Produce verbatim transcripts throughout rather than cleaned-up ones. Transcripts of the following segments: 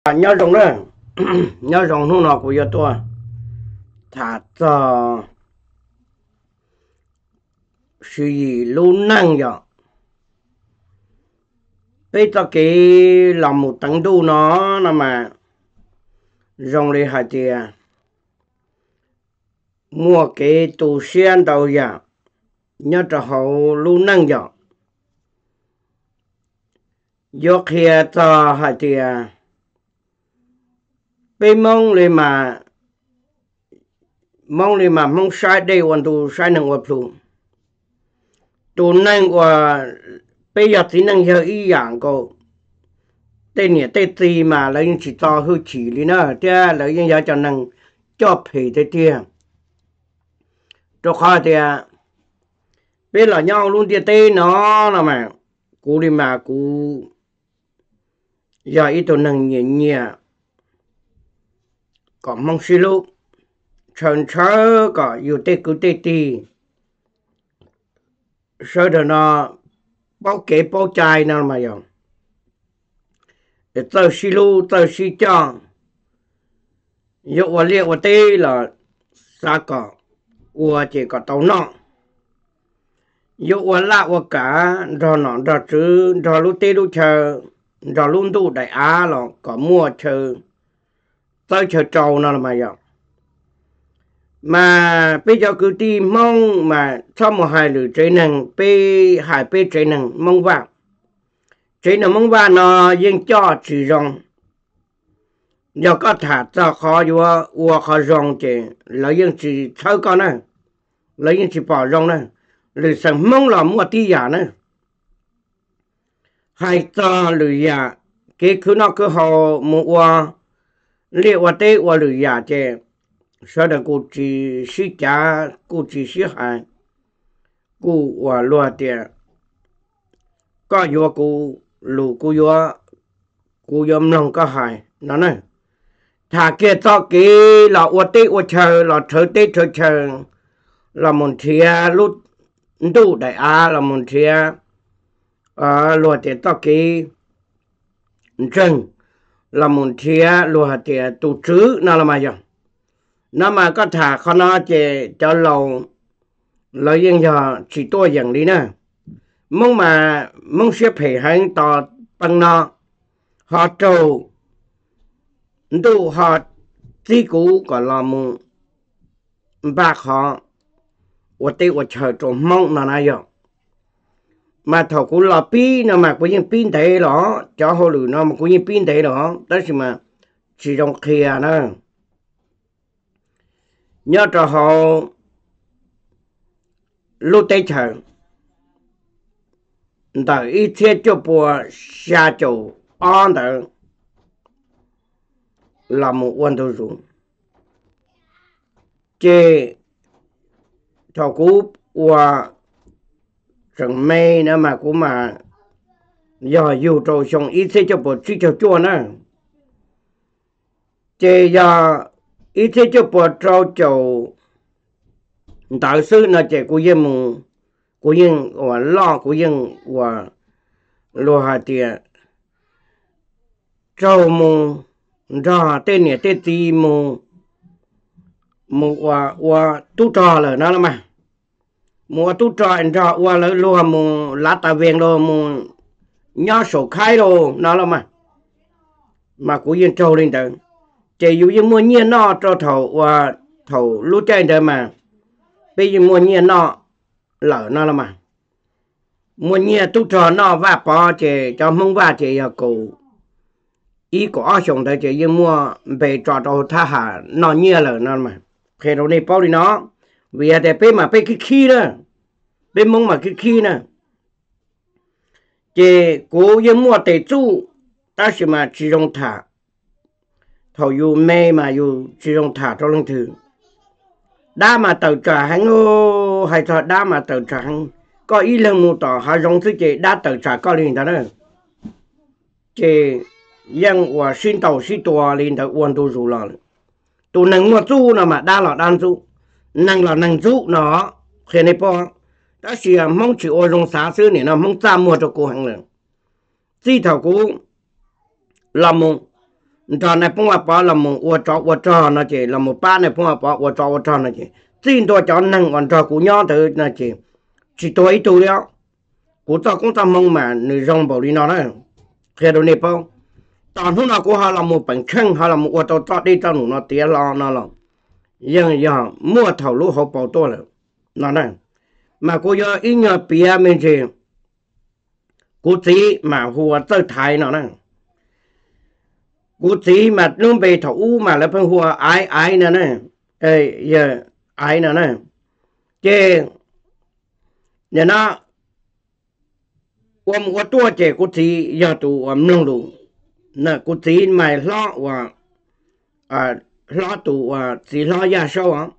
nhớ rồng đó nhớ rồng lúc nào cũng giờ tôi thả cho sự gì luôn năng vậy bây giờ cái làm một tầng đu nó là mà rồng đi hạt tiền mua cái tủ sen đầu giờ nhớ cho họ luôn năng vậy do kia cho hạt tiền bây mong lên mà mong lên mà mong sai đây hoàn tu sai năng hoạt luôn tu năng và bây giờ thì năng giờ ý dạng cô tên nhỉ tên gì mà lấy những chỉ to hư chỉ đi nữa thế lấy những giờ cho năng cho phê thế tiền cho khó thì bây giờ nhau luôn tiền tê nó là mà cú đi mà cú giờ ít tôi năng nhẹ nhẹ còn mong xí lúc chân chớ có yêu tê cứ tê tì sau đó nó bao kế bao chai nào mà dùng để tao xí lu tao xí chong yêu ở liệt ở tê là xa cỏ của chỉ có tàu nọ yêu ở lạ ở cả rồi nọ rồi chứ rồi lúc tê lúc chờ rồi luôn tu đại á là có mua chờ tới chờ trâu nào mà dùng mà bây giờ cứ tìm mong mà cho một hai lửa trái năng bê hai bê trái năng mong vàng trái năng mong vàng nó yên cho chỉ rong giờ có thả cho khó vô vô khó rong thì lấy yên chỉ thâu con này lấy yên chỉ bỏ rong này lửa sang mong là mua tí giả này hai cho lửa giả cái cứ nó cứ họ mua liệu qua tết qua lửa giả thì sau đó cô chỉ sĩ cha cô chỉ sĩ hại cô và loa tiền có vô cô lù cô vô cô vô lòng có hại nó này thà kia cho cái là ô tê ô chờ là thở tê thở chờ là một thia lúc đủ đại á là một thia à loa tiền cho cái chân là một thia loa tiền tụ trứ nào là mà vậy nó mà có thả khó nó chỉ cho lâu lợi dân giờ chỉ tôi dần đi nè mong mà mong xếp hệ hành tỏ bằng nó họ trâu đủ họ tí cú có là một bác họ ở đây ở chờ trộm mong nó này rồi mà thầu cú là pi nó mà có những pin thế đó cho họ lử nó mà có những pin thế đó đó là mà chỉ trong kia nè nhớ cho họ lúc tết chờ đợi ít thiết cho bùa xa chủ an đợi là một quan đồ dùng chế cho cú và chẳng mê nữa mà cũng mà giờ dù trò xong ít thiết cho bùa trí cho chua nữa chế giờ ít thế cho bộ trâu chầu tạo sư nó chỉ của dân mù của dân và lo của dân và lo hạt tiền trâu mù ra tên này tên gì mù mù và và tu trò là nó mà mù tu trò anh trò và là lo mù lá tà ven lo mù nhỏ sổ khai lo nó là mà mà của dân trâu lên tới chỉ dụ như mua nhiên nó cho thầu và thầu lúa trên đây mà bây giờ mua nhiên nó lỡ nó là mà mua nhiên tu trò nó và bỏ chỉ cho mông và chỉ là cụ ý của ở trong đây chỉ mua về trò trò tha hà nó nhiên lỡ nó mà khi đầu này bao đi nó vì ở đây bây mà bây cái khi đó bây mông mà cái khi nè chỉ cố như mua tệ chú ta chỉ mà chỉ trong thả thầu dù mê mà dù chỉ trong thả cho lưng thử đa mà tàu trả hắn ô hay thọ đa mà tàu trả hắn có ý lần mù tỏ hay giống thứ chị đa tàu trả có liền đó nữa chị dân và xin tàu xin tòa liền tàu uốn tu dù là tu nâng mà tu nào mà đa là đan tu nâng là nâng tu nó khi này po ta chỉ mong chỉ ô trong xã xứ này nó mong ra mua cho cô hàng nữa chỉ thầu cô làm một trò này phong bỏ là một ô trò ô trò nó chỉ là một ba này phong bỏ ô trò ô trò nó chỉ tin tôi cho năng còn trò của nhau từ nó chỉ chỉ tôi ít tôi đó của tôi cũng tâm mong mà người rong bảo đi nó đó khi đó này phong toàn lúc nào của họ là một bản chân họ là một ô tô trò đi cho nó tiếc lo nó là nhưng giờ mua thầu lúa họ bảo tôi là nó này mà cô giờ ít nhờ bia mình chỉ cô chỉ mà hùa tới thái nó này cô chỉ mà nó về thấu mà là phân hùa ai ai nè nè ê giờ ai nè nè chứ nhà nó ôm qua tua chứ cô chỉ giờ tụ ôm nông đủ nè cô chỉ mà lo và à lo tụ và chỉ lo gia sâu á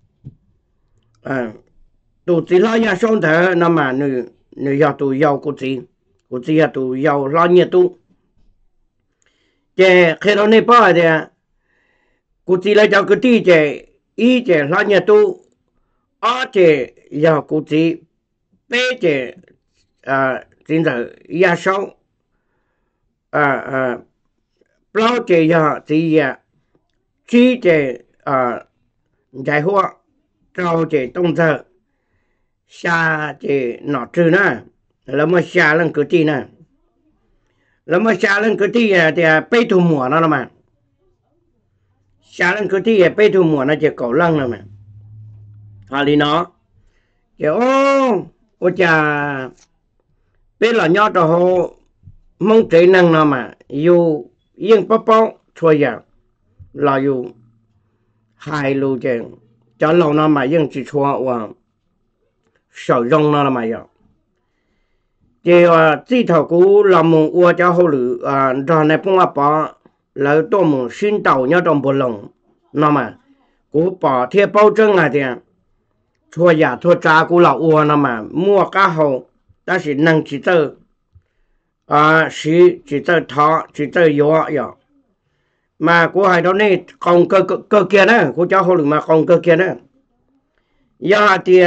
à tụ chỉ lo gia sâu thế nó mà nữ nữ giờ tụ giàu cô chỉ cô chỉ giờ tụ giàu lo nhiệt tụ chứ khi đó này bao thì cô chỉ là cho cái tí chứ ý chứ lo nhiệt tụ ở chứ giờ cô chỉ bé chứ à chính là gia sâu à à bao chứ giờ chỉ à chỉ chứ à giải hoa trâu chứ đông giờ xa chứ nọ trừ nè là mà xa lên cái tí nè là mà xa lên cái tí thì bê thu mùa nó mà xa lên cái tí bê thu mùa nó chỉ cầu lăng rồi mà hà lý nó chứ ô ô chà bê là nhó cho họ mong trí năng nó mà dù yên bó bó thua giờ là dù hai lưu chứ cho lâu nó mà yên chỉ thua và sợ rong nó mà giờ thì chỉ thầu cũ làm một ua cho hậu lử rồi này phong bỏ là tôi một xin tàu nhớ trong bộ lòng nó mà cũ bỏ thiệp bao trưng là thì thua giả thua cha cũ là ua nó mà mua cá hậu ta chỉ năng chỉ tơ à chỉ chỉ tơ thọ chỉ tơ yếu yếu mà cũ hai đó này còn cơ cơ kia nữa cũ cho hậu lử mà còn cơ kia nữa giờ thì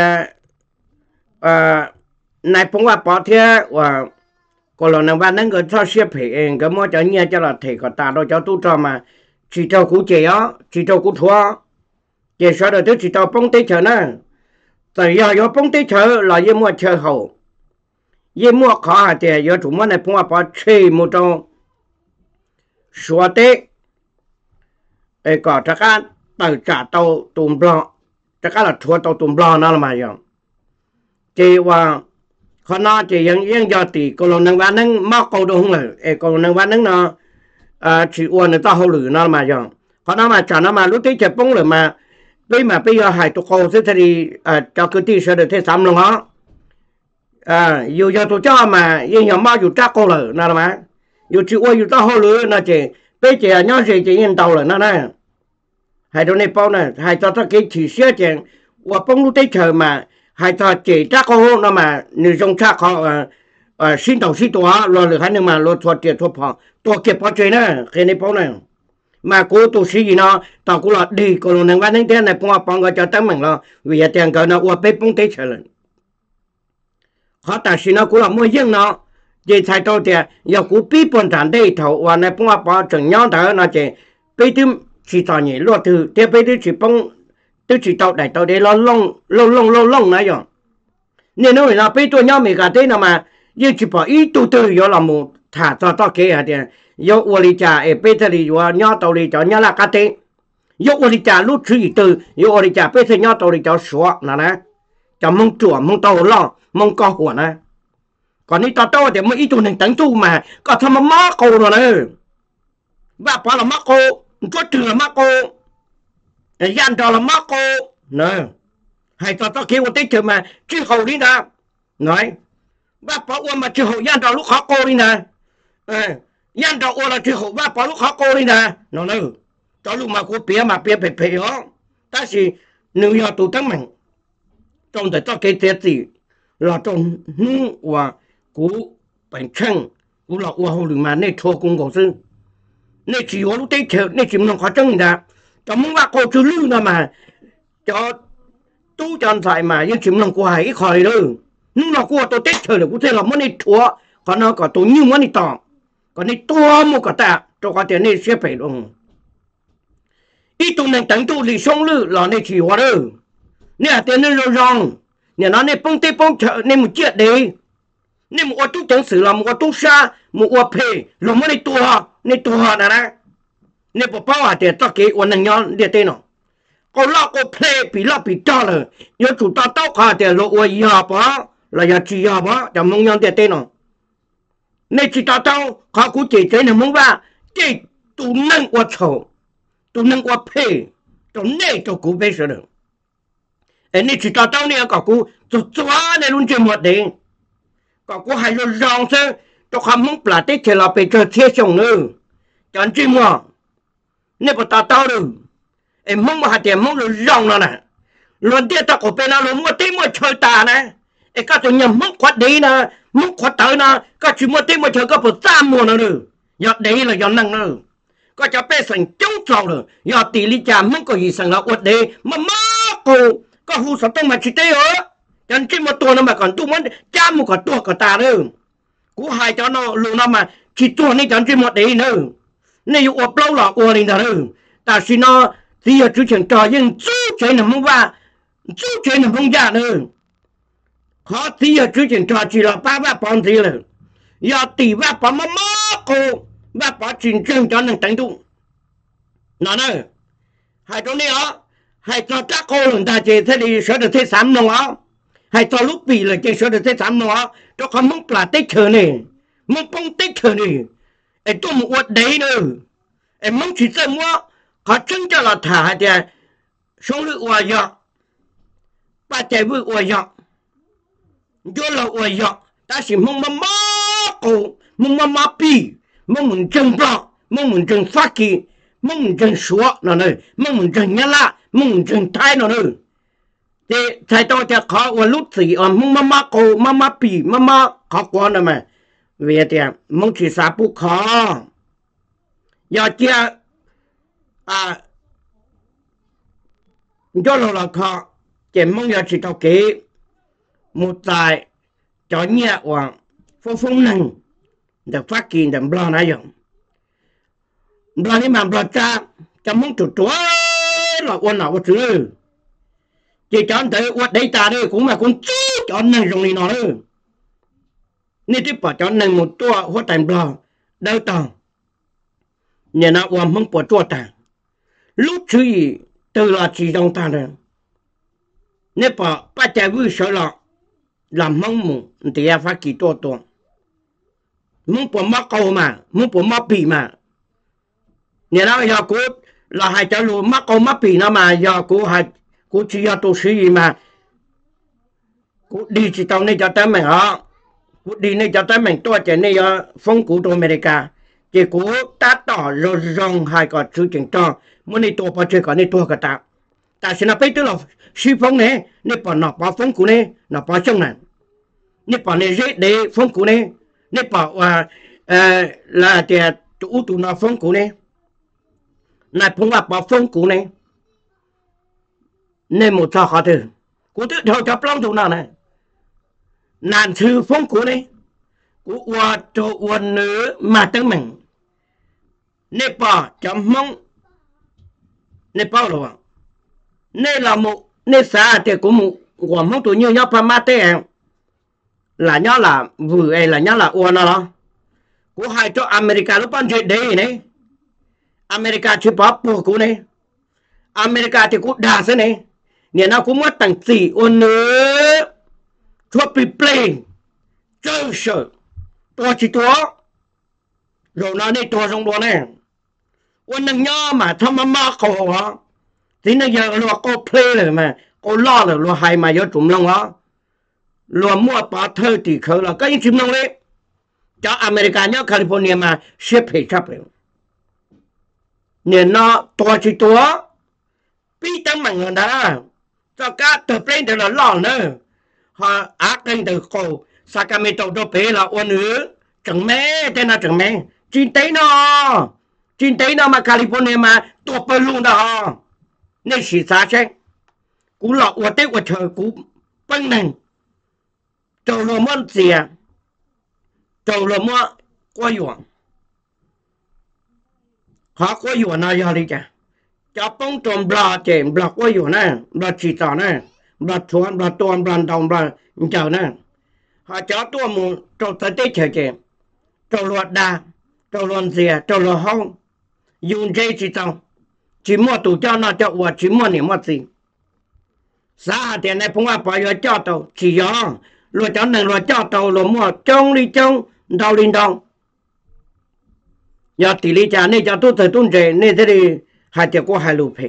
à này phong bỏ thiệp và còn là nàng văn năng cái cho xếp hình cái mỗi cho nghe cho là thể có ta đâu cho tu cho mà chỉ cho cú chế á chỉ cho cú thua chế sau đó tôi chỉ cho bông tết chờ nè tại giờ giờ bông tết chờ là giờ mua chờ hậu giờ mua khó hả thì giờ chúng mình này phong bỏ chơi một trong số tết ấy có chắc ăn từ trả tàu tùm bò chắc là thua tàu tùm bò nó là mà giờ chế và họ nói chỉ những những giờ thì cô lòng năng văn năng mắc câu đâu không là, ê cô năng văn năng nó à chỉ uốn người ta hậu lử nó mà giờ, họ nói mà chả nó mà lúc tí chụp bông rồi mà, bây mà bây giờ hai tụ câu sẽ thì à cho cái tí sẽ được thế sắm luôn á, à dù giờ tụ cho mà nhưng giờ mau dù chắc câu lử nó mà, dù chỉ uốn dù ta hậu lử nó chỉ, bây giờ nhớ gì chỉ nhìn tàu lử nó này, hai đứa này bao này, hai cho ta cái chỉ xé chèn, uốn bông lúc tí chờ mà hai thọ chỉ chắc có nó mà người trong chắc họ ờ xin đầu xinตัวrồi được hai nhưng mà rồi thuật tiền thuật phòตัวเก็บพอใจนะแค่นี้พอนะmà cố tu sĩ gì nó tao cũng là đi còn năng văn năng thế này phong phong cái cho tấm mình lo vì tiền cái nó qua bếp phong tế trở lên họ ta xin nó cũng là mua riêng nó chỉ thay tôi thì giờ cũng biết bản thân đây thầu và này phong phong chẳng nhớ thở nó chỉ bây giờ chỉ tao nhỉ luật từ thế bây giờ chỉ phong tôi chỉ tao đại tao để lo lông lông lông lông lông này rồi nên nó là bây tôi nhau mình cả thế nào mà như chỉ bảo ít tu tư rồi là một thả cho tao kia thì yo uo li cha e bây giờ thì yo nhau tao đi cho nhau là cái thế yo uo li cha lúc chỉ từ yo uo li cha bây giờ nhau tao đi cho số là nè cho mong chùa mong tao lo mong co của nè còn đi tao tao thì mới ít tu nên tấn tu mà có thằng mà mắc cô rồi nè và bảo là mắc cô có trường là mắc cô gian trò là mắc cô nè hay cho tao kêu tích mà chứ hầu đi nè nói bác bảo mà chứ hầu gian trò lúc khó cô đi nè gian trò là chứ hầu bác bảo lúc khó cô đi nè nó nữa cho lúc mà cô bia mà bia bể bể đó ta chỉ nếu giờ tụi tăng mình trong thời tao cái thế gì là trong nu và cú bệnh chân cú là u hầu mà nên thua cùng cổ sư nên chỉ có lúc tích nên chỉ nó khó chân nè cho muốn bác cô chú lưu nào mà cho tu chân phải mà nhưng chim lòng của hải khỏi đâu nhưng nó của tôi tết trời được cũng thế là muốn đi thua còn nó có tôi như muốn đi tỏ còn đi tua một cái ta cho qua tiền này sẽ phải luôn ít tụ nên tận tụ thì sống lư là nên chỉ hoa đâu nè tiền nên rồi rong nè nó nên bông tê bông chợ nên một chuyện đi nên một tu chẳng xử là một tu xa một phê rồi mới tu họ nên tu họ nè nè nên bộ bao à tiền cho cái quan năng nhon để tên nó có lo có phê bị lo bị cho rồi nhớ chủ ta tao cả tiền lo uai ya bỏ là ya chỉ ya bỏ cho mong nhon để tên nó nên chỉ ta tao họ cũng chỉ thế này mong ba cái tu năng qua chầu tu năng qua phê cho nên cho cụ bây giờ được nên chỉ ta tao này có cụ cho cho này luôn chơi một đi có cụ hay rồi rong chứ cho không mong là tết thì là bị chơi thiết chồng nữa chẳng chi mà nên bà ta tao được em mong mà hạt tiền mong rồi rong nó nè luôn tiếc ta có bên nào luôn mua tí mua chơi ta nè em các tụi nhầm mong khoát đi nè mong khoát tới nè các chú mua tí mua chơi các bộ tam mua nữa nữa giọt đấy là giọt năng nữa có cho bé sành chống trâu nữa giọt tỷ lý trà mong có gì sành là uất đi mà má cô có hú sọ tông mà chỉ tế hả chẳng chỉ một tuần mà còn tu muốn cha một cái tuần của ta nữa cú hai cho nó luôn nó mà chỉ tuần này chẳng chỉ một đấy nữa này uất lâu là uất lên nữa ta xin nó thì ở trước trường trò nhưng chú chơi nằm mông ba chú chơi nằm mông ra nữa khó thì ở trước trường trò chỉ là ba ba bọn thì là giờ tỷ ba bọn má má cô ba bọn trình trường cho nên đánh tụng nó nữa hai chỗ này á hai cho các cô lần ta chơi thế thì sẽ được thế sám nó á hai cho lúc bị là chơi sẽ được thế sám nó á cho con mong là tích thừa này mong bông tích thừa này em tôi một uất đấy nữa em mong chỉ xem mua họ chân cho là thả thì sống lự hòa dọ ba chạy vui hòa dọ vô là hòa dọ ta chỉ mong mà má cổ mong mà má bì mong mình chân bọ mong mình chân phát kỳ mong mình chân xóa nó nơi mong mình chân nhá lạ mong mình chân thái nó nơi thì thầy tôi cho khó và lúc thì mong mà má cổ má má bì má má khó quá nữa mà về thì mong chỉ xa bút khó giờ chia à cho lo là khó chỉ mong giờ chỉ tao kế một tài cho nhẹ hoàng phong phong năng để phát kỳ để blo này rồi blo này mà blo cha cho mong chủ chúa là quân nào có thứ chỉ cho anh thấy quạt đấy ta đây cũng mà con chú cho anh năng dùng này nó nữa nên tiếp bảo cho anh năng một tua hóa thành blo đâu tao nhà nào hoàng mong bỏ chua ta lúc chú ý từ là chỉ trong ta đây nếu bảo ba chạy vui sợ lọ làm mong mù thì em phải kỳ to to mong bỏ mắc câu mà mong bỏ mắc bì mà nhà nào giờ cô là hai cháu luôn mắc câu mắc bì nó mà giờ cô hai cô chỉ cho tôi gì mà cô đi chỉ tao này cho tới mình hả cô đi này cho tới mình tôi chỉ này phong cụ tôi America chỉ cô ta tỏ rồi rong hai cái sự chỉnh cho muốn đi tôi bao chơi cái này tôi cái ta ta xin nó phải tức là suy phong này nếu bảo nó bảo phong cụ này nó bảo trong này nếu bảo này dễ để phong cụ này nếu bảo à là thì tụ tụ nó phong cụ này này phong bảo bảo phong cụ này nên một trò khó thử cụ tự theo cho plong tụ nào này nạn sư phong cụ này cụ qua cho uốn nữa mà tới mình nếu bảo chấm mong nếu bảo rồi nên là một nên xã thì cũng một của mong tụi như nhau mà thế là nhau là vừa ấy là nhau là uốn nó của hai chỗ America lúc ban chuyện đấy này America chỉ bảo bộ của này America thì cũng đa thế này nên nó cũng mất tầng tỷ uốn nữa cho bị plane chơi sợ to chỉ to rồi nó này to trong đó này uốn nâng nhau mà thầm mà mà khổ hả thì nó giờ lo cô play rồi mà cô lo rồi lo hay mà giờ trùm lông đó lo mua bà thơ thì khởi là cái chim lông đấy cho America nhớ California mà xếp hệ chấp rồi nên nó to chỉ to bí tâm mà người ta cho cả tờ play thì là lo nữa họ ác lên từ cổ Sacramento đó bé là uốn nữa chẳng mẹ tên là chẳng mẹ chín tế nó chín tế nó mà California mà to bơ luôn đó nên chỉ xa chứ cú lọ của tết của trời cú băng nành trầu lò món gì à trầu lò món qua yuan họ cóอยู่nào giờ đi chả cho bông trộm bò chèm bò cóอยู่nè bò chỉ tỏ nè bò chuan bò tuan bò đồng bò chờ nè họ cho tôi một trâu tới tết chờ chèm trâu luật đà trâu luật dìa trâu luật hông dùng dây chỉ tông chỉ mua tủ cho nó cho và chỉ mua niệm gì xã tiền này phong bao giờ cho tàu chỉ gió rồi cho nên rồi cho tàu rồi mua trông đi trông đau đi đau giờ tỷ lệ trả này cho tôi thời tuần trẻ này thế thì hai triệu có hai lục phê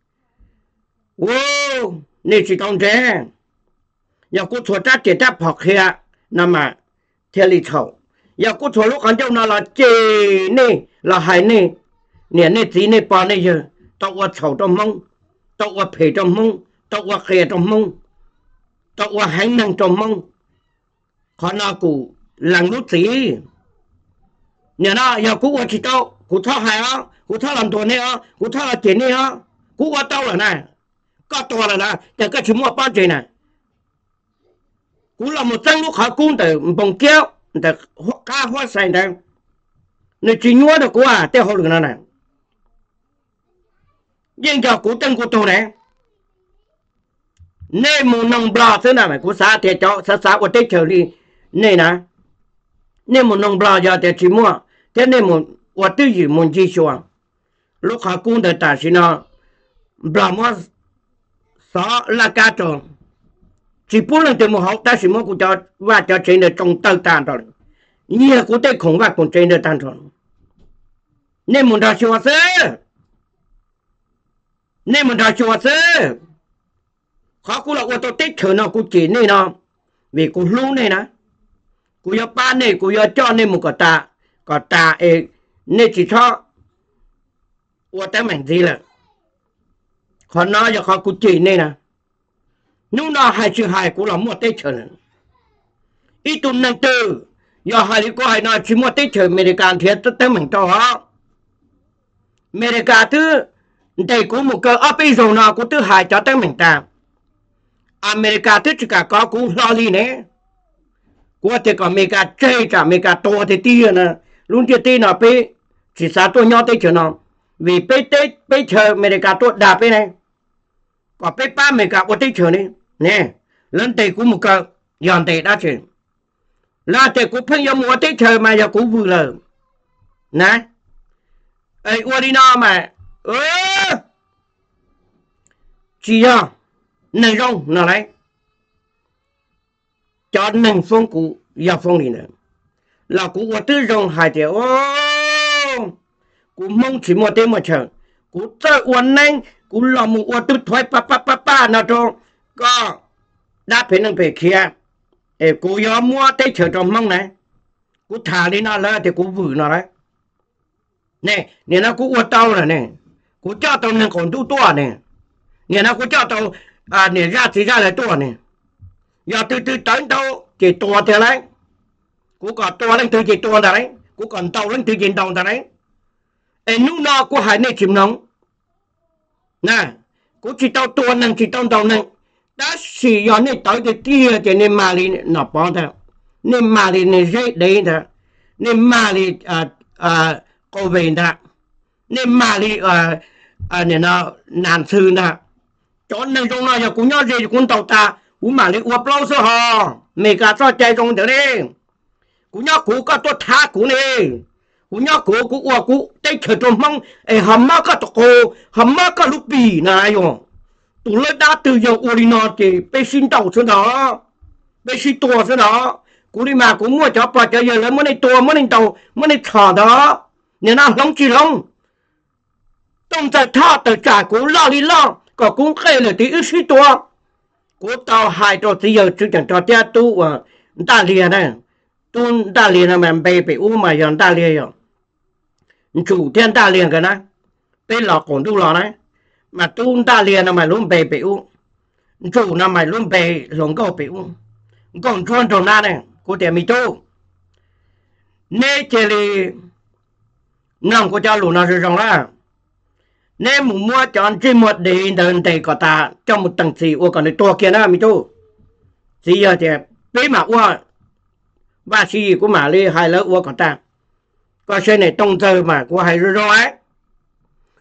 wow này chỉ tông trẻ giờ cô thua trả tiền trả phật kia nằm mà theo lịch thầu giờ cô thua lúc anh trong nó là chê này là hai này nè này tí này bao này giờ tao qua thầu trong mông tao qua phê trong mông tao qua khề trong mông tao qua hành năng trong mông khó nào cụ lằng lúc gì nè nó giờ cụ qua chỉ tao cụ thao hài á cụ thao làm tuần này á cụ thao là chuyện này á cụ qua tao là này có to là nèแต่ก็chỉ mua bao nhiêu này cụ là một chân lúc họ cung từ bồng kéo từ cá hoa xanh đây nếu chỉ nhua được cụ à tiêu hậu được nó này nhưng giờ cụ chân cụ to này nên một nông bò thế nào mà cụ xã thì cho xã xã của tết chờ đi nên nè nên một nông bò giờ thì chỉ mua thế nên một và tư gì một chi chuang lúc họ cung từ ta xin nó bò mua xó là cá tròn chỉ bốn lần từ một học ta chỉ mua cụ cho và cho trên được trong tơ tàn rồi nhiều cụ tết khủng và còn trên được tàn rồi nên một đào chùa sơ nên một đào chùa sơ khó cụ là ô tô tết chờ nó cụ chỉ này nó vì cụ lưu này nè cụ cho ba này cụ cho cho nên một cái ta cái ta ấy nên chỉ cho ô tô mảnh gì là khó nói cho khó cụ chỉ này nè nhưng nó hai chữ hai cụ là một tết chờ này ít tuần năng tư do hai đứa có hai nói chỉ một tết chờ American thiệt tất tới mình cho họ America thứ đây cũng một cái ở bây giờ nào cũng thứ hai cho tới mình ta America thứ chỉ cả có cũng lo đi nè của thì có America chơi cả America to thì tiền nè luôn thì tiền nào pe chỉ sao tôi nhau tới chỗ nào vì pe tết pe chờ America tôi đạp pe này có pe ba America có tới chỗ này nè lên đây cũng một cái dọn tệ đã chuyện là thì cũng phải mua tới chờ mà giờ cũng vừa lời nè ấy qua đi nào mà ơ chỉ à này rong nào đấy cho nên phong cụ giờ phong đi nữa là cụ qua tư rong hai triệu ô cụ mong chỉ một tiếng một chờ cụ tới uốn nhanh cụ làm một uốn tư thoái pa pa pa pa nào cho có đã phải năng phải kia ê cụ giờ mua tới chờ trong mong này cụ thả đi nào là thì cụ vử nào đấy nè nè nó cụ uốn tao rồi nè cụ cho tao nên còn tu tua nè nè nó cụ cho tao à nè ra thì ra lại tua nè giờ từ từ tới đâu chỉ tua thế đấy cụ còn tua lên từ chỉ tua đấy cụ còn tàu lên từ chỉ tàu đấy em lúc nào cụ hải này chìm nóng nè cụ chỉ tàu tua nên chỉ tàu tàu nên đã xì giờ này tới cái tia thì nên mà đi nó bỏ theo nên mà đi nên dễ đấy thôi nên mà đi à à cô về đó nên mà đi à à nên nó nạn sư đó cho nên trong nó giờ cũng nhớ gì cũng tàu ta cũng mà đi uống lâu sao hả mày cả cho chạy trong đó đi cũng nhớ cũng có tôi thả cũng đi cũng nhớ cũng cũng uống cũng tay chờ trong mong ấy hầm má có tộc cô hầm má có lúc bì này rồi tụi nó đã từ giờ uống đi nó thì bé xin tàu xuống đó bé xin tua xuống đó cũng đi mà cũng mua cho bà cho giờ lấy muốn đi tua muốn đi tàu muốn đi thở đó nên nó không chỉ không trong giờ thọ từ trả cũng lo đi lo có cũng kêu là tí ít xí tua cũng tao hai trò tí giờ chứ chẳng cho tia tu à ta liền này tu ta liền là mình bê bị u mà giờ ta liền rồi chủ thiên ta liền cái này bên lọ còn tu lọ đấy mà tu ta liền là mày luôn bê bị u chủ là mày luôn bê luôn câu bị u còn chuan tròn na này cô tiền mi tu nè chơi li nằm cô cho lũ nào rồi ra nên muốn mua chọn chỉ một để đơn để có ta trong một tầng xì ô còn cái to kia nữa mi tu xì giờ thì bé mà ô ba xì của mà li hai lớp ô còn ta có xe này tông giờ mà của hai rồi ấy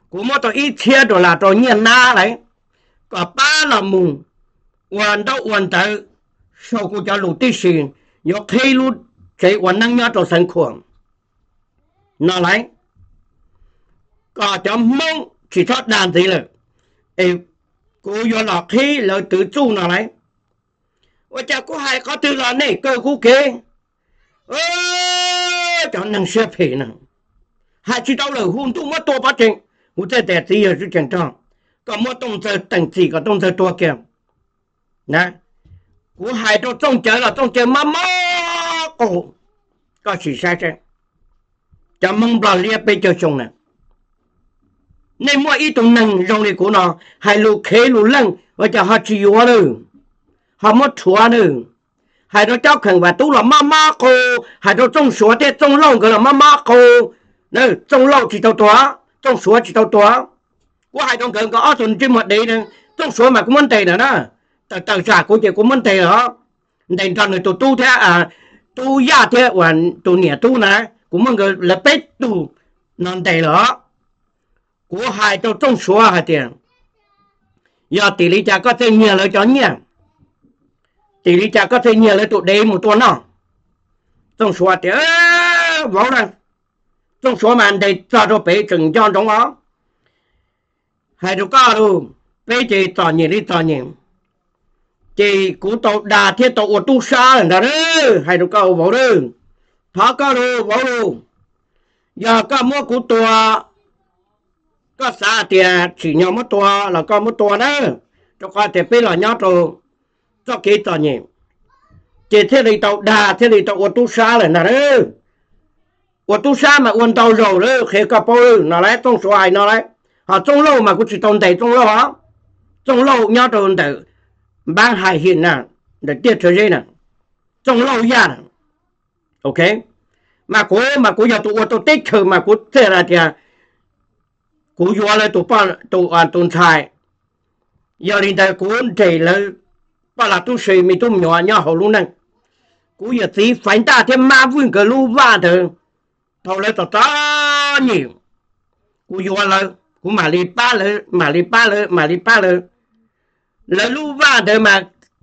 cú mua tao ít chia đồ là tao nhiên na đấy có ba là mùng hoàn đâu hoàn tới sau cú cho lũ tí xin yo khi lũ chạy hoàn năng nhớ tao sẵn khuẩn nó lấy có cho mong chỉ thoát đàn gì là ê cú yo lọ khi lời tự chu nó lấy và cha cú hai có tư là này cơ cú kê ơ cho năng xếp phê nè hai chỉ tao lời hôn tu mất to bắt trình hôn thế đẹp gì ở dưới chân trong có mất tông giờ tầng gì có tông giờ to kìa nè cú hai tao trong chơi là trong chơi má má cổ có chỉ sai chứ cho mong bà lia bây giờ chồng nè nên mua ít tông năng trong này của nó hai lù khế lù lăng và cho họ chỉ hóa nữa họ mất chua nữa hai đứa cháu khẩn và tú là má má cô hai đứa trong số thế trong lâu gọi là má má cô nè trong lâu chỉ tao toa trong số chỉ tao toa của hai đứa khẩn có ở tuần trên một đấy nè trong số mà cũng vấn đề nữa đó tại tại sao của chị cũng vấn đề đó nên cho người tụ tu thế à tu gia thế hoàn tu nhẹ tu nè cũng mong người là bết tu non đề đó của hai đứa trong số hai tiền giờ tỷ lệ cha có thể nhiều lời cho nhẹ tỷ lệ cha có thể nhiều lời tụ đây một tuần nào trong số thì võ rằng trong số mà anh đây cho nó bé chừng cho trong đó hai đứa có luôn bé chị tỏ nhìn đi tỏ nhìn chị cũng tàu đà thiết tàu ở tu sa là đó hai đứa có võ đó thọ có luôn võ luôn giờ có mua của tua có xa thì chỉ nhau một tua là có một tua đó cho coi thì bé là nhau rồi cho kỹ tỏ nhìn chỉ thế này tàu đà thế này tàu ở tu sa là đó ở tu sa mà uốn tàu rồi đó khi có bao nó lấy trong số ai nó lấy họ trong lâu mà cũng chỉ tồn tại trong lâu hả trong lâu nhau tồn tại ban hài hiện nè để tiết thời gian nè trong lâu ra nè ok mà cố mà cố giờ tụ tụ tích thử mà cố thế là thì cố vô lại tụ bao tụ an tồn tại giờ đi đây cố thể là bao là tu sĩ mình tu nhỏ nhỏ hậu luôn nè cố giờ tí phải ta thêm ma vương cái lu va thôi thầu lấy tao ta nhiều cố vô lại cố mà đi ba lại mà đi ba lại mà đi ba lại là lu va thôi mà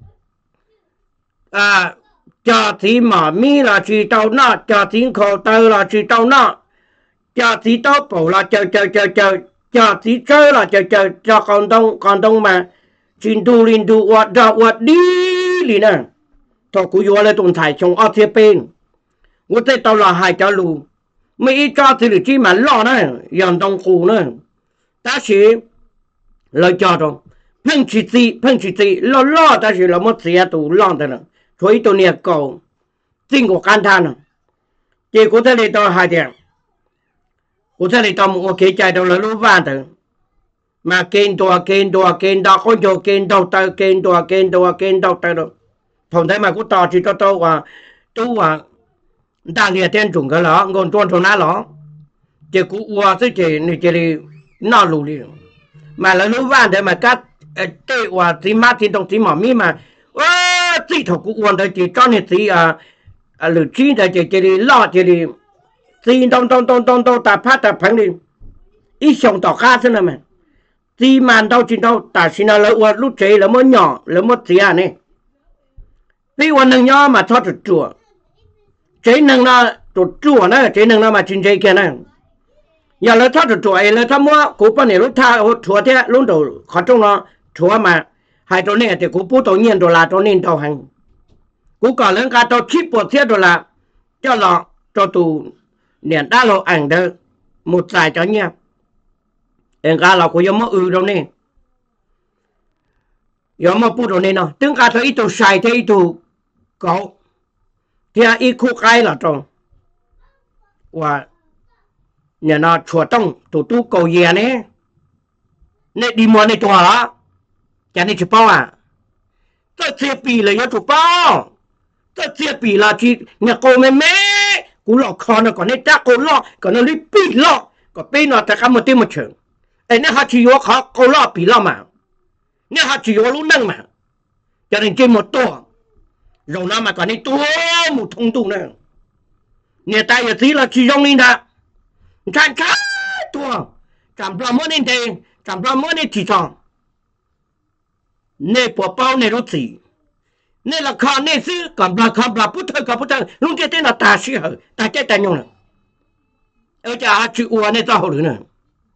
à cho tí mà mi là chỉ tao nọ cho tí khổ tơ là chỉ tao nọ cho tí tao bổ là chờ chờ chờ chờ cho tí chơi là chờ chờ cho con đông con đông mà chính tu linh tu hoạt ra hoạt đi liền nè thọ cú vô lại tồn tại trong ở phía bên我在到了海角路每一家子里只嘛老呢养东湖呢但是来家中碰起子碰起子老老但是那么子也都老的了所以都你高经过感叹了结果在里到海点我在里到我给在到了路弯的mà kênh đùa kênh đùa kênh đó có nhiều kênh đầu tư kênh đùa kênh đùa kênh đầu tư đâu thằng đấy mà cũng tao chỉ tao tao và tu và đang liệt tên trùng cái đó ngon tuôn thằng nào đó chỉ cũng qua tới chỉ này chỉ nó lù đi mà là lúc van đấy mà cắt tê và tí má tí đồng tí mỏ mi mà ơ tí thằng cũng quan đấy chỉ cho nên tí à à lử chi đấy chỉ chỉ lo chỉ tí đông đông đông đông đông ta phát ta phẳng đi ít xong tỏ khác thế nào mà tí màn đâu chỉ đâu ta xin là lỡ lúc chế là mới nhỏ là mới tí à này tí quan năng nhỏ mà thoát được chùa chế năng là tụt chùa nữa chế năng là mà chính chế kia này giờ là thoát được chùa ấy là thăm mua cố bao nhiêu lúc tha chùa thế lúc đầu khó trong nó chùa mà hai chỗ này thì cố bố tổ nhiên đồ là chỗ nên tàu hành cố còn lên cả tàu chip bộ thiết đồ là cho lọ cho tù điện đá lộ ảnh đó một giải cho nhau em cả là cố giống mà ư đâu nè giống mà bố đồ nè nó tương cả thôi ít tàu xài thế ít tàu có thì ít khu cái là trong và nhà nó chùa tông tụ tu cầu gì nè nè đi mua nè chùa đó cho nên chụp bao à tất chia bì là nhớ chụp bao tất chia bì là chỉ nhà cô mẹ mẹ cú lọ con nó còn nè ta cô lọ còn nó lấy bì lọ còn bì nó ta cầm một tiếng một chừng ấy nè họ chỉ vô khó cô lọ bì lọ mà nè họ chỉ vô lúc năng mà cho nên trên một tổ rồi nó mà còn nè tua một thông tu nữa nè ta giờ tí là chỉ trong linh đã chan chan tua chạm ra mỗi nên thế chạm ra mỗi nên chỉ chọn nên bỏ bao nên lúc gì nên là khó nên xứ còn là khó là bút thơ còn bút thơ lúc kia tên là ta sĩ hở ta chết ta nhung nè ở chả chịu uổng nên tao hổ nữa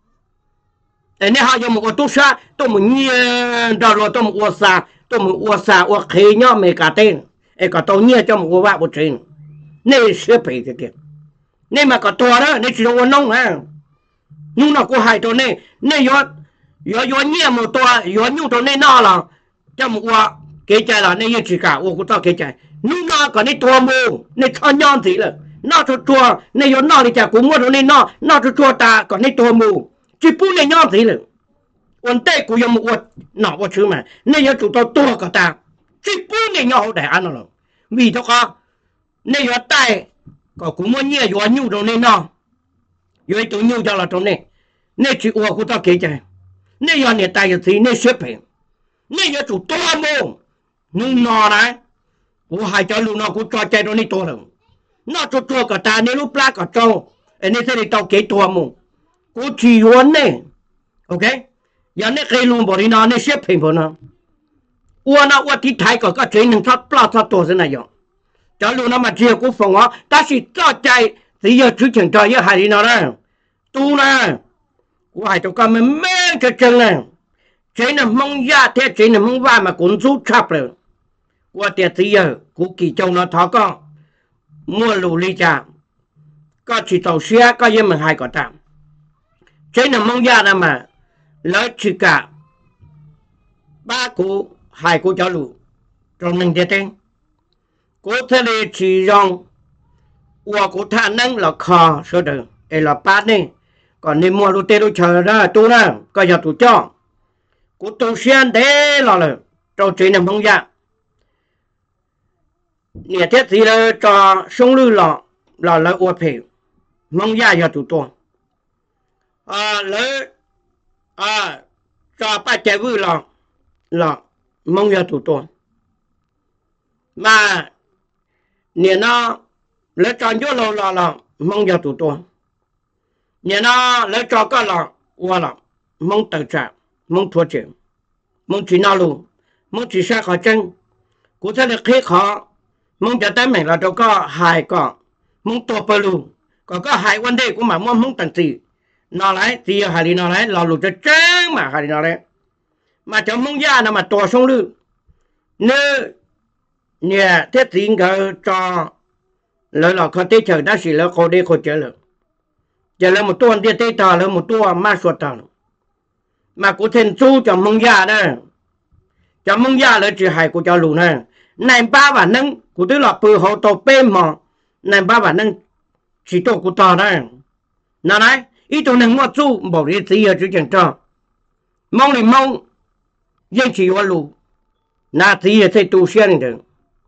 nên họ dùng một tô sa tô một nhia đó rồi tô một uổng sa tô một uổng sa uổng khí nhau mấy cả tên ấy cả tô nhia cho một uổng vạ một chuyện nên sẽ phải thế kia nên mà cả to đó nên chỉ uổng nông ha nhưng nó có hai tô này nên yo yo yo nhia một tô yo nhung tô nên nó là cho một uổng cái trái là nên chỉ cả uổng của tao cái trái nhưng nó còn nên to mù nên cho nhon gì là nó cho chua nên yo nó thì chả cũng mua đồ nên nó nó cho chua ta còn nên to mù chỉ bù nên nhon gì là ổn tệ của một uổng nó có chứ mà nên yo chủ tao to cả ta chỉ bù nên nhau để ăn nó vì đó có nên yo tay có cũng mua nhiều yo nhu đồ nên nó yo tôi nhu cho là trong này nên chỉ uổng của tao cái trái nên yo này tay thì nên xếp hình nên yo chủ to mù nhưng nó này của hai cháu luôn nó cũng cho chạy nó đi to rồi nó cho to cả ta nên lúc lá cả trâu nên sẽ đi tàu kế to mù của chỉ muốn này ok giờ này cái luôn bỏ đi nó nên xếp hình vào nó uo nó uo thì thái cả cái chuyệnនឹងthoát plot thoát to thế này rồi cháu luôn nó mà chia của phòng họ ta chỉ cho chạy thì giờ chú chẳng cho với hai đi nó đó tu nè của hai cháu con mình mê cái chân này chuyện là mong ra thế chuyện là mong va mà cũng rút chắp rồi qua tiệt thì giờ của kỳ châu nó thọ có mua lù ly trà có chỉ tàu xe có gì mà hai có tạm chuyện là mong ra là mà lỡ chỉ cả ba của hai của cháu lù trong mình thế tên của thế này chỉ rằng qua của thà năng là kho số đường ấy là ba này còn nên mua lù tê lù chờ ra tu nè có giờ tu cho của tu sen thế là là trong chuyện là mong ra nè thế thì là cho sông lư là là là ô phê mong ra cho tụi tôi à lỡ à cho ba trẻ vui là là mong ra tụi tôi mà nè nó lỡ cho vô là là là mong ra tụi tôi nè nó lỡ cho cái là qua là mong tự trả mong thua chuyện mong chỉ nào luôn mong chỉ xa khỏi chân cũng thế là khi họ mong cho tới mình là đâu có hài có mong to bự luôn còn có hài vấn đề của mà mong mong tận gì nó lấy thì hài đi nó lấy là lụt cho trắng mà hài đi nó lấy mà cho mong ra nó mà to sông lư nơi nè thế thì người cho lợi là có tế chờ đã chỉ là có đi có chờ được giờ là một tuần đi tế tờ là một tuần mà suốt tờ mà của thiên chú cho mong ra đó cho mong ra là chỉ hài của cho lù này này ba và nâng của tôi là bự hộ tổ bê mà này ba và nâng chỉ tổ của tòa đây nào đấy ý tôi nâng mua chú bảo đi tí ở chứ chẳng cho mong này mong dân chỉ hoa lù nà tí ở thế tu xuyên được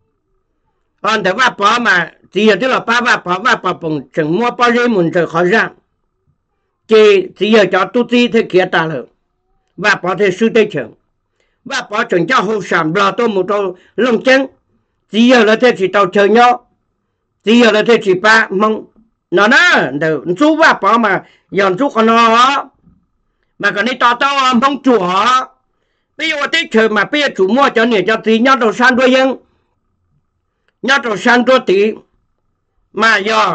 còn thế ba bỏ mà tí ở tức là ba ba bỏ ba bỏ bồng chẳng mua bao nhiêu muốn trời khó ra chỉ tí ở cho tu tí thế kia ta được và bỏ thế sư tế trưởng và bỏ chuẩn cho hồ sản bò tôi một trâu lông chân chỉ giờ là thế chỉ tàu chờ nhau chỉ giờ là thế chỉ ba mong nó đó để chú và bỏ mà dọn chú con nó mà còn đi tao tao mong chùa bây giờ thế chờ mà bây giờ chủ mua cho nhiều cho tí nhau đồ san đuôi dân nhau đồ san đuôi tí mà giờ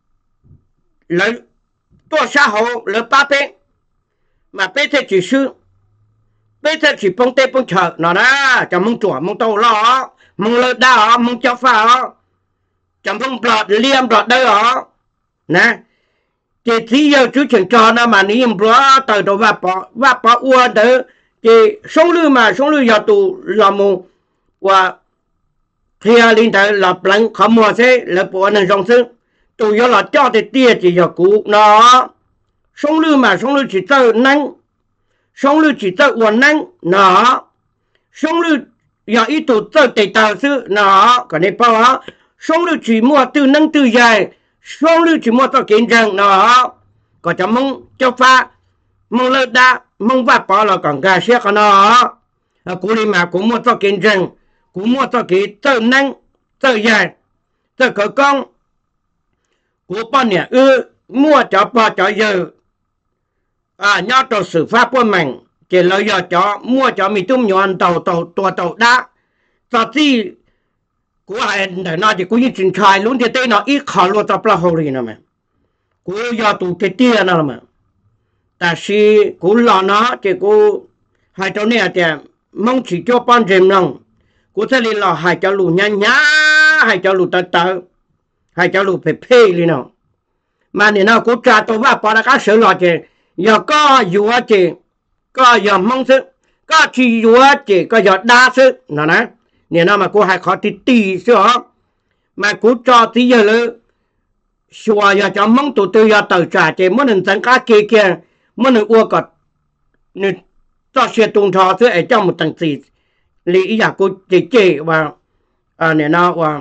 lấy tôi xã hội lấy ba bé mà bé thế chỉ sư bây giờ chỉ bông tê bông chờ nó đó cho mong chùa mong tàu lo mong lơ đá mong cho pha cho mong bọt liêm bọt đây đó nè thì thì giờ chú chẳng cho nó mà niệm bó từ đầu và bỏ và bỏ uo đó thì sống lưu mà sống lưu giờ tụ là một và thì linh tới là lạnh không mua thế là bộ nên trong sức tụ giờ là cho thì tia chỉ giờ cũ nó sống lưu mà sống lưu chỉ tới nắng sống lưu chỉ tới uốn nắng nó sống lưu giờ ít tụ tới tệ tàu sư nó còn này bao á sống lưu chỉ mua từ nắng từ dài sống lưu chỉ mua tao kiến rằng nó có cho mong cho pha mong lơ đa mong vắt bỏ là còn gà xe của nó cú đi mà cũng mua tao kiến rằng cũng mua tao kiến từ nắng từ dài từ cỡ con của bao nhiêu ư mua cho bao cho giờ à nhớ cho sự pháp của mình chỉ lợi giờ cho mua cho mình tung nhọn tàu tàu tua tàu đá cho gì của ai để nó thì cũng như trình khai luôn thì tên nó ít khó luôn tập là hồ gì nữa mà của giờ tụ cái tiền nào mà ta si của lò nó chỉ của hai cháu này thì mong chỉ cho ban đêm lòng của thế này là hai cháu lù nhá nhá hai cháu lù tơ tơ hai cháu lù phê phê đi nào mà này nó cũng trả tôi vào bỏ các sự lo chứ giờ có dù chứ có giờ mong sự có chỉ dù chứ có giờ đa sự nó nè này nó mà cô hai khó tí tí sữa mà cô cho tí giờ nữa xua giờ cho mong tụi tôi giờ tự trả chứ muốn nên tăng cá kia kia muốn nên uo cọt nên cho xe tung thọ thứ ở trong một tầng gì lý giả cô chỉ chỉ và à này nó và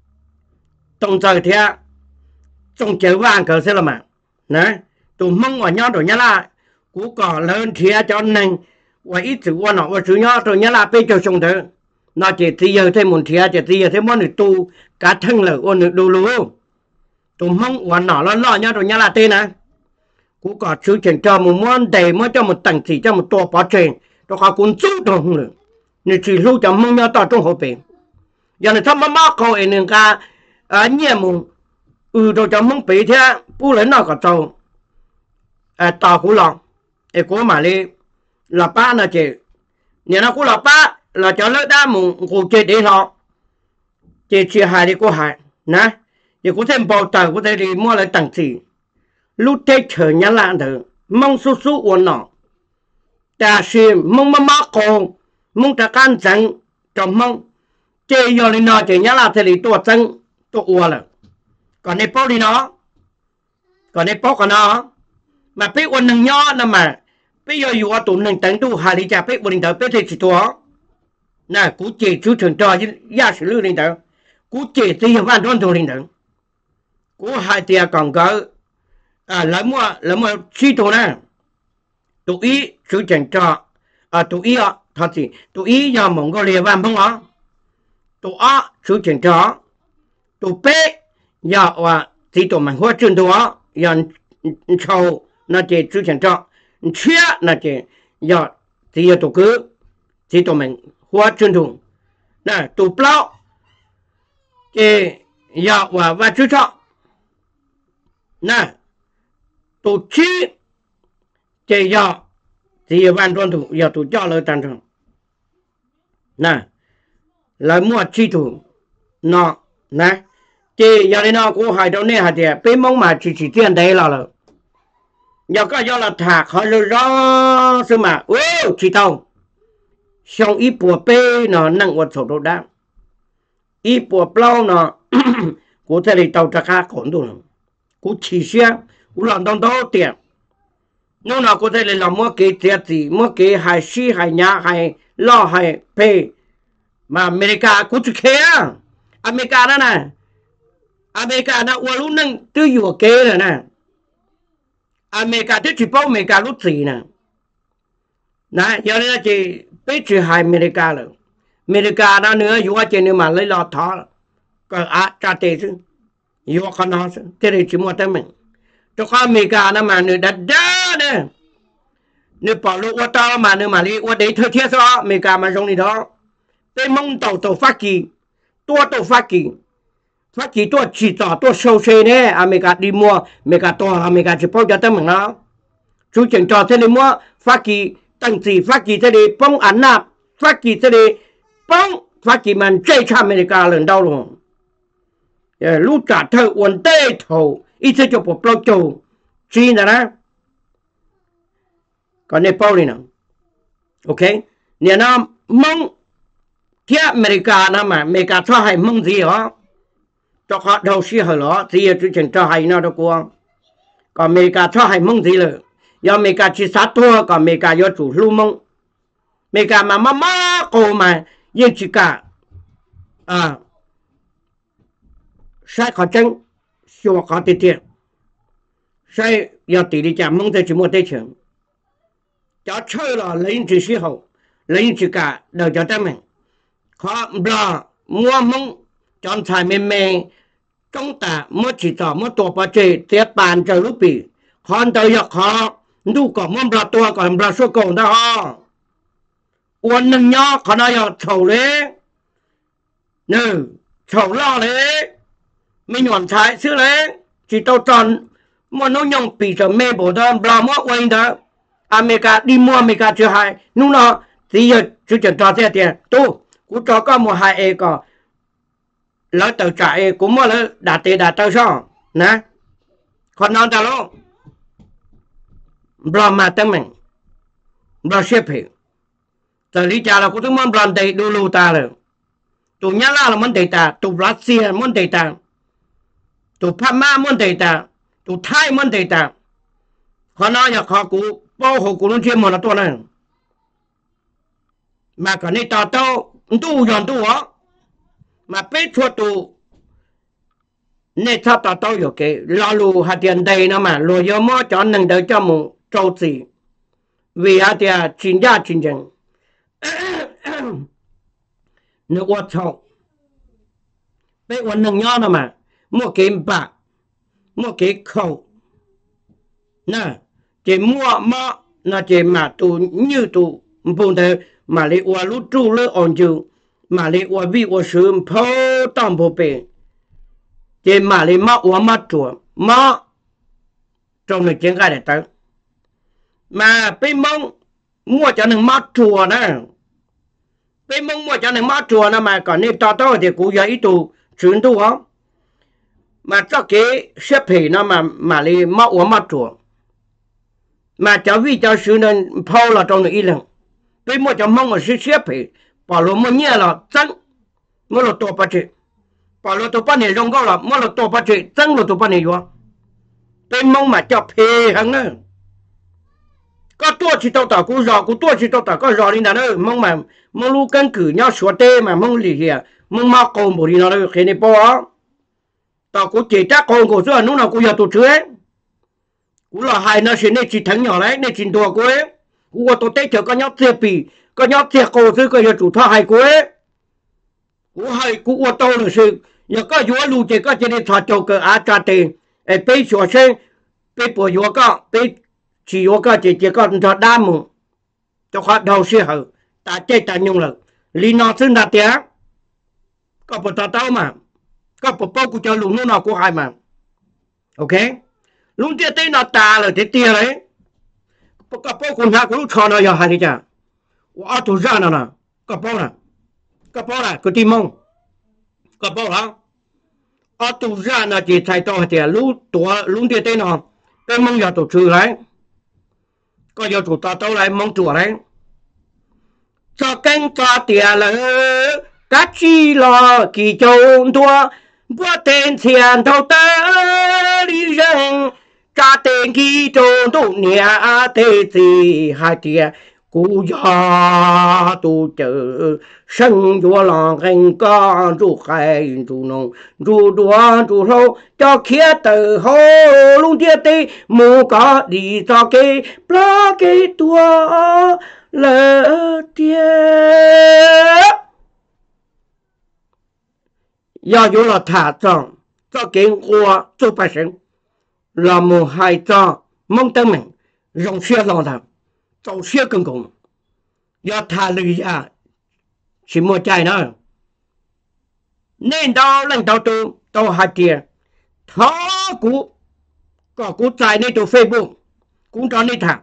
trong trời thế trong chợ vàng cỡ sẽ là mà nè tụi mong ở nhau rồi nhá là cú cỏ lớn thế cho nên và ít sự quan họ và sự nhau rồi nhá là bây giờ xong thế nó chỉ thì giờ thêm một thế chỉ thì giờ thêm món được tu cả thân là ôn được đủ luôn tụi mong và nó nó nhau rồi nhá là tên nè cú cỏ chú chuyển cho một món đầy mới cho một tầng chỉ cho một tổ bỏ trên cho họ cũng chú đồ không được nên chỉ lưu cho mong nhau tao trong hộp biển giờ này thăm má má câu ấy nên cả à nhẹ mùng ừ rồi cho mong bị thế bù lên nó có trâu à tao cũng lòng ấy cố mà đi là ba là chị nhà nó cũng là ba là cho lớp đá mùng cũng chơi để họ chị chị hai đi cô hai nè chị cũng thêm bao tờ của thầy đi mua lại tặng gì lúc thế chờ nhà lan thử mong su su uốn nọ ta xem mong má má con mong ta can chẳng trong mong chơi giờ lên nó chỉ nhá là thầy đi tua chân tua uốn là còn này bao đi nó còn này bao còn nó mà biết uốn nâng nhỏ nè mà bây giờ dù tụi nâng tấn tu hai đi chả biết uốn tới biết thì chỉ tua nè cú chỉ chú thường cho giá xử lý lên tới cú chỉ thì hiện văn đoan tu lên tới cú hai tia còn có à lấy mua lấy mua chi tu nè tụi ý chú chẳng cho à tụi ý à thật gì tụi ý giờ mong có liền văn không á tụi á chú chẳng cho tụi bé giờ và thì tụi mình hóa chân tụi á giờ châu nó chỉ chú chẳng cho chia nó chỉ giờ thì giờ tụi cứ thì tụi mình hóa chân tụi nè tụi bao thì giờ và và chú cho nè tụi chi thì giờ thì giờ ban tuân thủ giờ tụi cho lời tàn thường nè lời mua chi thủ nó nè thì giờ này nó cũng hai đâu nè hai thì bên mong mà chỉ chỉ tiền đấy là rồi giờ có do là thả khỏi rồi đó chứ mà ô chỉ tao xong ít bùa bê nó nặng vật sổ đồ đá ít bùa bao nó của thế này tàu trả cá khổn đồ của chỉ xe của làm đông đó tiền nó nào có thể là làm mua cái tiền gì mua cái hai xí hai nhà hai lo hai pê mà America cũng chỉ kia America đó nè America nó qua lúc nâng tư dùa kế rồi nè America tức chỉ bao America lúc gì nè nè giờ này chỉ biết chỉ hai America rồi America đó nữa dùa trên nữa mà lấy lo thọ cái à trả tiền chứ dùa con nó chứ thế thì chỉ mua tới mình cho con America nó mà nữa đặt đá nè nếu bỏ lũ qua tao mà nếu mà đi qua đấy thời tiết đó America mà giống như đó cái mong tàu tàu phát kỳ tua tàu phát kỳ phát kỳ tua chỉ tỏ tua sâu xe nè America đi mua America to America chỉ bao giờ tới mình nó chú chẳng cho thế này mua phát kỳ tăng gì phát kỳ thế này bông ảnh nạp phát kỳ thế này bông phát kỳ mình chơi cho America lần đâu luôn lúc trả thơ uốn tê thầu ít thế cho bộ bao châu chi nè đó còn này bao đi nào ok nè nó mong thế America nó mà America cho hay mong gì hả cho họ đầu xí hở đó thì chú chẳng cho hay nó đâu qua còn America cho hay mong gì rồi do America chỉ sát thua còn America do chủ lưu mong America mà má má cô mà nhưng chỉ cả à sai khó chân xua khó tiền tiền sai do tỷ đi chạm mong tới chỉ mua tới trường cho chơi là lấy chỉ xí hậu lấy chỉ cả đời cho ta mình khó bờ mua mong chọn xài mềm mềm trong ta mua chỉ tỏ mua tổ bà chế tiết bàn cho lúc bị khó tới giờ khó đủ có muốn bờ tua còn bờ số cầu đó ha uốn nâng nhỏ còn ai ở thầu đấy nè thầu lo đấy mình hoàn thái xứ đấy chỉ tao tròn mà nó nhung bị cho mê bộ đó bờ mua quay đó America đi mua America chưa hay lúc nào thì giờ chú chuẩn cho thế tiền tu cú cho có một hai e có lỡ tàu chạy cũng mua lỡ đạt tiền đạt tao sao nè còn non ta luôn bờ mà tâm mình bờ xếp hết từ lý cha là cũng chúng mình làm đầy đô lô ta rồi tụi nhá là muốn đầy ta tụi Russia muốn đầy ta tụi Pama muốn đầy ta tụi Thái muốn đầy ta còn nói là họ cũng bao hộ cũng chuyên một làตัวnày mà còn này tao tao tu dọn tu á mà biết cho tu này sao tao tao được cái lo lù hạt tiền đầy nó mà lùi vô mỏ cho nên đỡ cho một trâu gì vì hạt tiền chính gia chính chân nước quạt sầu biếtวันหนึ่งย่อนะมามั่วเกมปากมั่วเกมเขาน่ะเจมั่วมะน่ะเจมาตูยืตูปุ่นเธอมาเลยว่ารู้จูเลยอ่อนจูมาเลยว่าวิว่าซื้อพอต้องพอเป็นเจมาเลยมาว่ามาตัวมาตรงนี้เจงกันได้ตั้งมาไปมองมั่วจะหนึ่งมาตัวนะไปมองมั่วจะหนึ่งมาตัวนะมาก่อนนี่ต่อต่อเดี๋ยวกูอยากอีตูchuyển tu hả mà cho cái xếp hình nó mà mà đi máu uống máu chùa mà cháu vì cháu xử nên phao là trong này lần bây giờ cháu mong là sẽ xếp hình bảo lo mua nhẹ là chân mua là tổ bát chế bảo lo tổ bát này rong cao là mua là tổ bát chế chân là tổ bát này vô tôi mong mà cháu phê hăng nữa có tua chỉ tao tao cũng rõ cũng tua chỉ tao tao có rõ đi nào nữa mong mà mong lu căn cứ nhau sửa tê mà mong lì hiền mong mà con bồ đi nào đó khi này bỏ tao cũng chỉ chắc con của tôi lúc nào cũng giờ tôi chưa cũng là hai nó sẽ nên chỉ thằng nhỏ đấy nên chỉ đùa cô ấy cũng có tôi tết chờ có nhóc thiệt bì có nhóc thiệt cô tôi có giờ chủ thọ hai cô ấy cũng hai cũng có tôi là sự giờ có vua lù chỉ có chỉ nên thọ châu cờ á cha tiền ấy bây giờ xem bây bữa vua có bây chỉ vua có chỉ chỉ có thọ đam mù cho họ đầu xe hở ta chơi ta nhung là lý nó xưng đạt tiếng có một tao tao mà có một bao của cho lùng nó nào của hai mà ok lùng tiền tên nó ta là thế tiền đấy có bao của nhà của lúc cho nó giờ hai đi chả ở thủ ra nào nè có bao nè có bao nè có tim mông có bao hả ở thủ ra là chỉ thay to thì lũ tuổi lùng tiền tên nó cái mông giờ tổ trừ đấy có giờ tổ tao tao lại mông chùa đấy cho canh cho tiền là các chi lo kỳ châu thua bữa tên tiền thâu tớ đi rừng cha tên kỳ châu tu nhà thế gì hai tia cú gió tu chờ sân vua lòng hành con ru khai ru nông ru đua ru lâu cho khía từ hô luôn tia tê mù có đi cho cái bla cái tua lỡ tia要有了他装，这给我做百姓，老母还装蒙得门，容血老的，走血公公，要他累呀，什么在呢？领导领导都都还点，他股个股在那度飞步，股找你谈，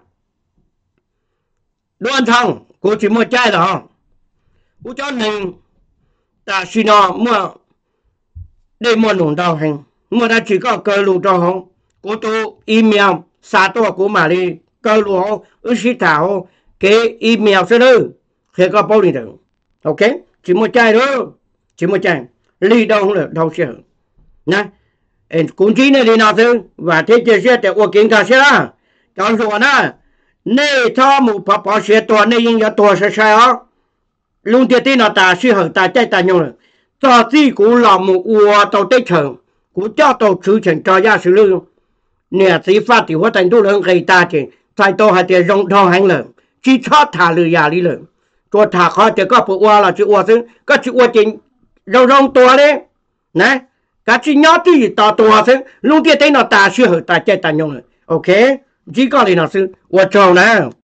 乱唱股什么在的啊？我叫人，但是呢，么。đây mua nụ đau hành mua đã chỉ có cơ lù đau không của tôi email xa tôi của mà đi cơ lù không ước sĩ thảo cái email sẽ đưa khi có bao nhiêu được ok chỉ một chai đó chỉ một chai ly đâu không được đâu sẽ nè cũng chỉ này đi nào thôi và thế chế sẽ để ô kiến cả sẽ là cho rồi nè nè cho một bà bà sẽตัวnày nhưngตัวsẽ sai á luôn tiền tiền nào ta sẽ hở ta chạy ta nhau rồi cho chỉ của làm một ua tàu tết trường của cho tàu xử trình cho gia sử lương nè chỉ phát thì hóa thành tu lượng gây ta thì tại tàu hay tiền rong thong hành lượng chỉ cho thả lừa nhà đi lượng cho thả khó thì có phụ ua là chữ ua xứ có chữ ua chính rong rong tua đấy nè các chữ nhỏ tí tàu tua xứ luôn tiền thấy nó ta chưa hở ta chơi ta nhung rồi ok chỉ có lý nó sư và trâu nè